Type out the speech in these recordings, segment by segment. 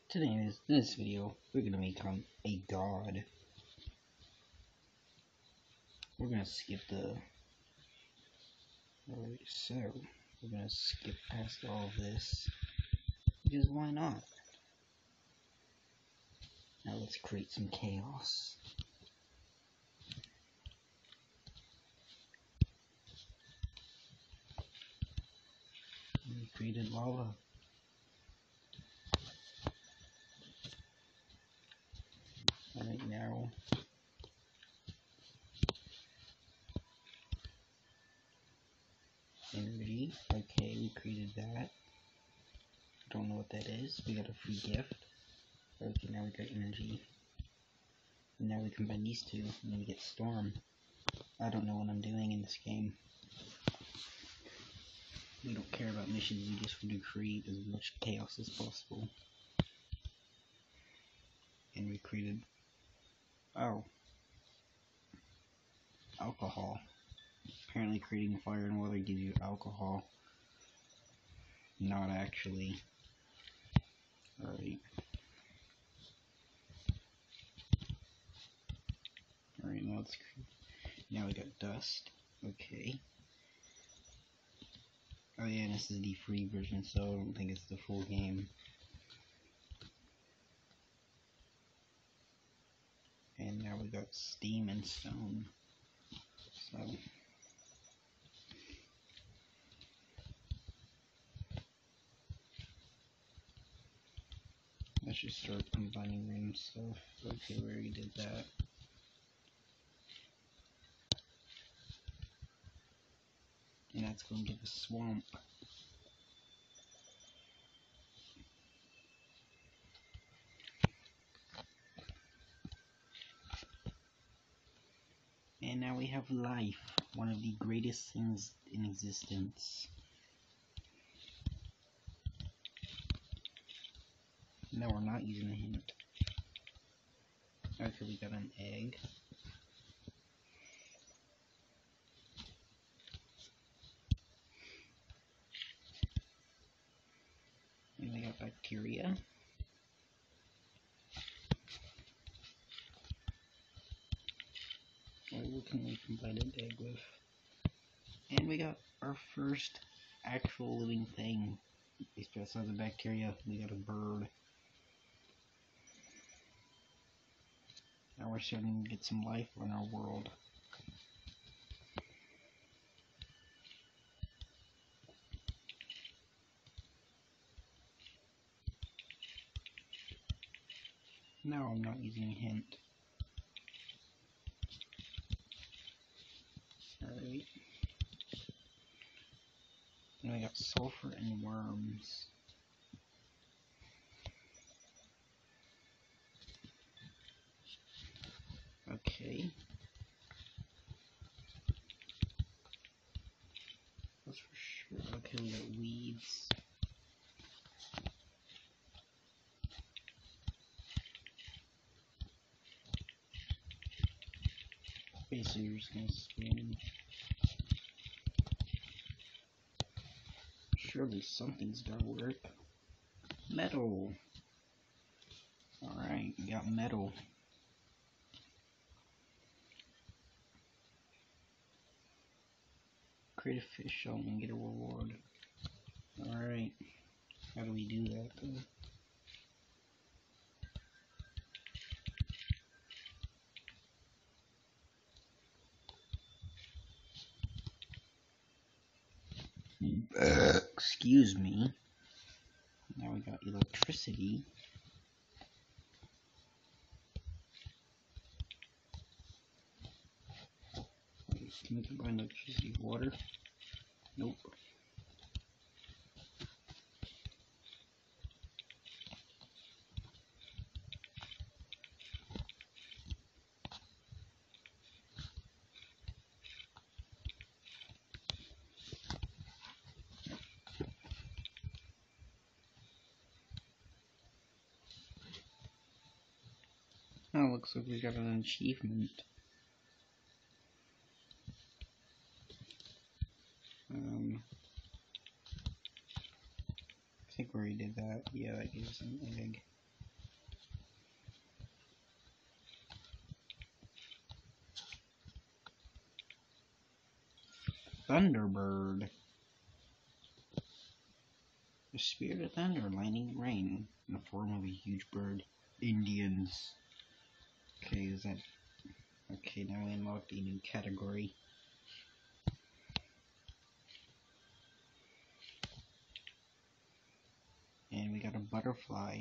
Today in this video, we're gonna become a god. We're gonna skip the. Alright, so we're gonna skip past all of this because why not? Now let's create some chaos. We created lava. Alright, now energy. Okay, we created that. Don't know what that is. We got a free gift. Okay, now we got energy. And now we combine these two, and then we get storm. I don't know what I'm doing in this game. We don't care about missions, we just want to create as much chaos as possible. And we created, alcohol. Apparently creating fire and water gives you alcohol. Not actually. Alright. Alright, now we got dust. Okay. Oh yeah, and this is the free version, so I don't think it's the full game. And now we got steam and stone. So let's just start combining random stuff. Okay, we already did that. And that's going to give us swamp. And now we have life, one of the greatest things in existence. No, we're not using a hint. Okay, we got an egg. And we got bacteria. What can we combine an egg with? And we got our first actual living thing. Besides the bacteria, we got a bird. Now we're starting to get some life in our world. Now I'm not using a hint. Alright. And I got sulfur and worms. Okay. That's for sure. Okay, we got weeds. Basically, you're just gonna spam. Surely something's gotta work. Metal. Alright, we got metal. Create a fish shell and get a reward. Alright. How do we do that though? Excuse me. Now we got electricity. Wait, can we combine electricity with water? Nope. Oh, looks like we got an achievement. I think we already did that. Yeah, that gives us an egg. Thunderbird. The spirit of thunder, lightning, rain, in the form of a huge bird. Indians. Okay, is that... Okay, now we unlocked a new category. And we got a butterfly.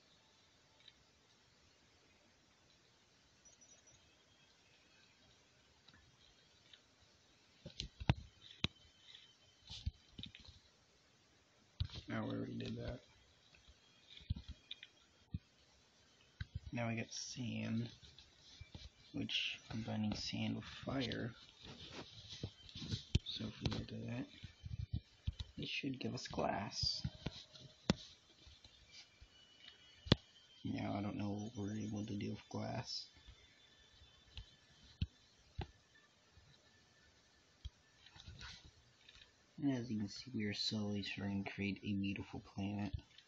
Oh, we already did that. Now we got sand, which combining sand with fire. So if we go to that, it should give us glass. Now I don't know what we're able to do with glass. And as you can see, we are slowly starting to create a beautiful planet.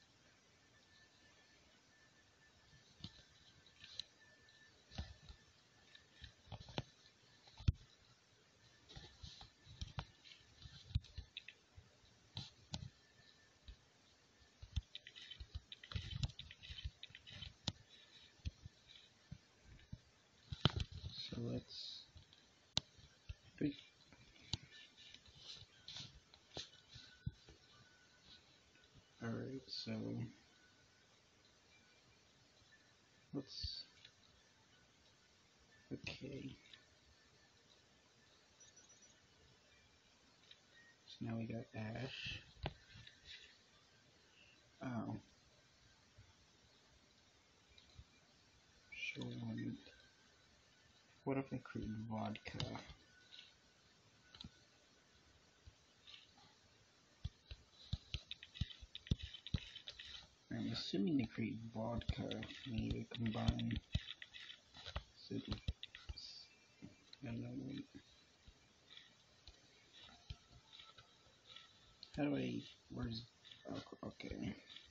So let's... Alright, so... let's... Okay. So now we got ash. Oh. Sure. What if I create vodka? I'm assuming to create vodka, we need to combine... So, no, wait. How do I... Where's... Oh, okay.